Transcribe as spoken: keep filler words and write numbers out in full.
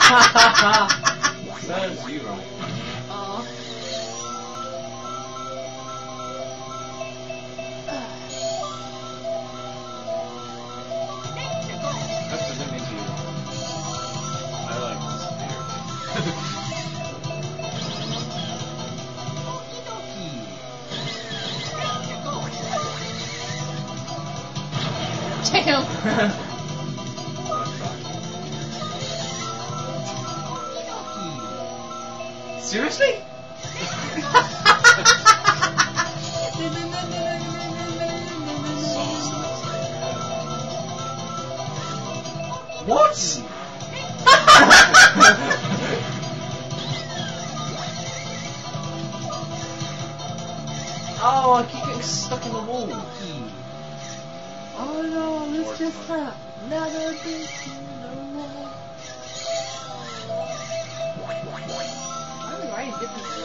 Serves you right. Oh. That's the thing you. I like this theory. Damn. Seriously? What? Oh, I keep getting stuck in the wall. Oh no, it's just that. Never be no more. Why are we writing different?